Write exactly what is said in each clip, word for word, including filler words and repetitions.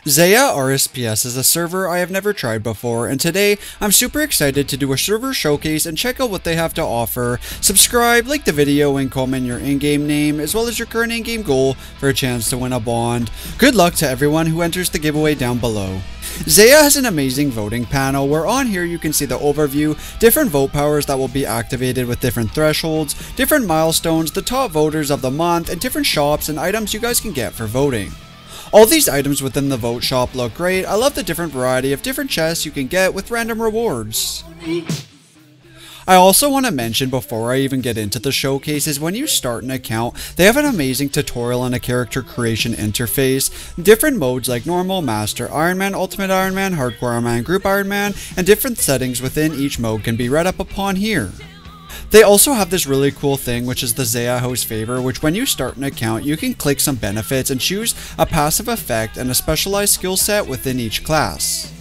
Xayah R S P S is a server I have never tried before, and today I'm super excited to do a server showcase and check out what they have to offer. Subscribe, like the video, and comment your in-game name as well as your current in-game goal for a chance to win a bond. Good luck to everyone who enters the giveaway down below. Xayah has an amazing voting panel where on here you can see the overview, different vote powers that will be activated with different thresholds, different milestones, the top voters of the month, and different shops and items you guys can get for voting. All these items within the vote shop look great. I love the different variety of different chests you can get with random rewards. I also want to mention before I even get into the showcase is when you start an account, they have an amazing tutorial and a character creation interface. Different modes like normal, master, Iron Man, ultimate Iron Man, hardcore Iron Man, group Iron Man, and different settings within each mode can be read up upon here. They also have this really cool thing, which is the Xayah House Favor, which when you start an account, you can click some benefits and choose a passive effect and a specialized skill set within each class.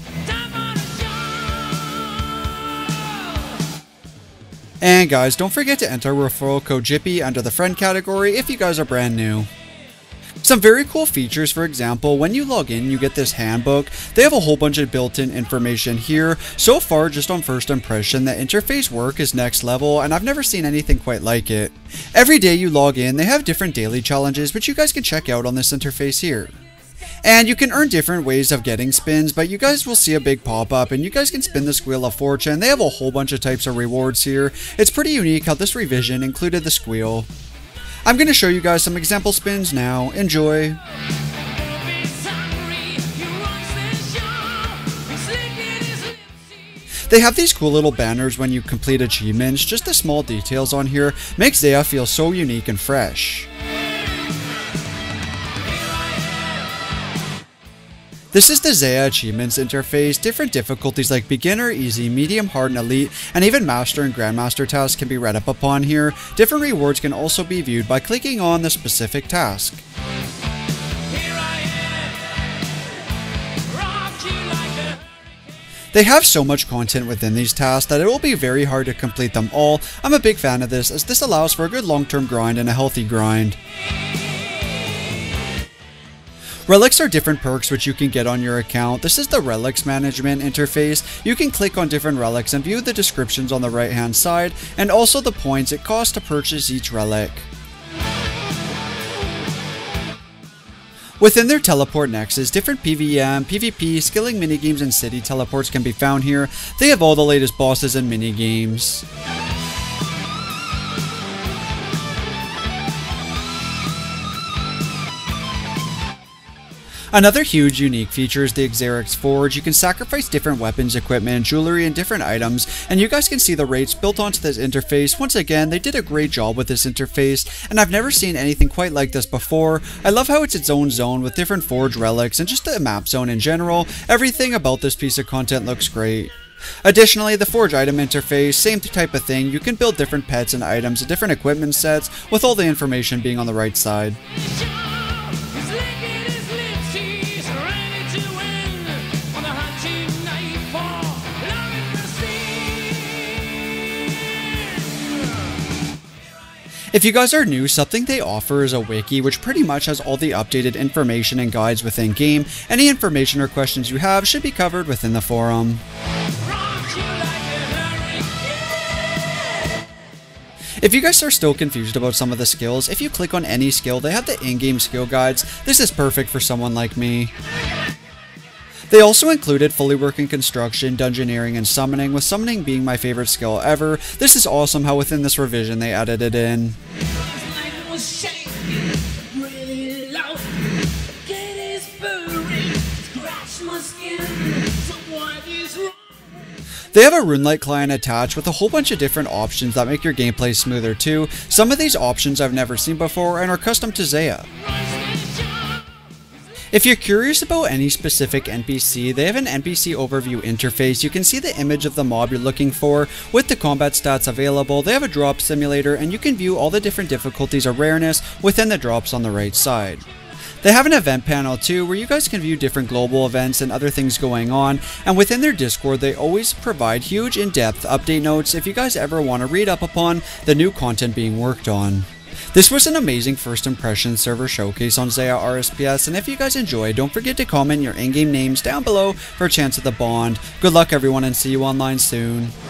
And guys, don't forget to enter referral code Jippy under the friend category if you guys are brand new. Some very cool features, for example, when you log in you get this handbook. They have a whole bunch of built-in information here. So far, just on first impression, the interface work is next level and I've never seen anything quite like it. Every day you log in, they have different daily challenges which you guys can check out on this interface here. And you can earn different ways of getting spins, but you guys will see a big pop-up and you guys can spin the Squeal of Fortune. They have a whole bunch of types of rewards here. It's pretty unique how this revision included the Squeal. I'm going to show you guys some example spins now. Enjoy! They have these cool little banners when you complete achievements. Just the small details on here make Xayah feel so unique and fresh. This is the Xayah Achievements interface. Different difficulties like beginner, easy, medium, hard, and elite, and even master and grandmaster tasks can be read up upon here. Different rewards can also be viewed by clicking on the specific task. They have so much content within these tasks that it will be very hard to complete them all. I'm a big fan of this as this allows for a good long-term grind and a healthy grind. Relics are different perks which you can get on your account. This is the Relics Management interface. You can click on different relics and view the descriptions on the right hand side and also the points it costs to purchase each relic. Within their teleport nexus, different PvM, PvP, skilling minigames, and city teleports can be found here. They have all the latest bosses and minigames. Another huge unique feature is the Xerix Forge. You can sacrifice different weapons, equipment, jewelry, and different items, and you guys can see the rates built onto this interface. Once again, they did a great job with this interface, and I've never seen anything quite like this before. I love how it's its own zone with different Forge relics and just the map zone in general. Everything about this piece of content looks great. Additionally, the Forge item interface, same type of thing. You can build different pets and items and different equipment sets with all the information being on the right side. If you guys are new, something they offer is a wiki which pretty much has all the updated information and guides within game. Any information or questions you have should be covered within the forum. If you guys are still confused about some of the skills, if you click on any skill, they have the in-game skill guides. This is perfect for someone like me. They also included fully working construction, dungeoneering, and summoning, with summoning being my favorite skill ever. This is awesome how within this revision they added it in. They have a RuneLite client attached with a whole bunch of different options that make your gameplay smoother too. Some of these options I've never seen before and are custom to Xayah. If you're curious about any specific N P C, they have an N P C overview interface. You can see the image of the mob you're looking for with the combat stats available. They have a drop simulator and you can view all the different difficulties or rareness within the drops on the right side. They have an event panel too where you guys can view different global events and other things going on, and within their Discord they always provide huge in-depth update notes if you guys ever want to read up upon the new content being worked on. This was an amazing first impression server showcase on Xayah R S P S, and if you guys enjoyed, don't forget to comment your in-game names down below for a chance at the bond. Good luck everyone, and see you online soon.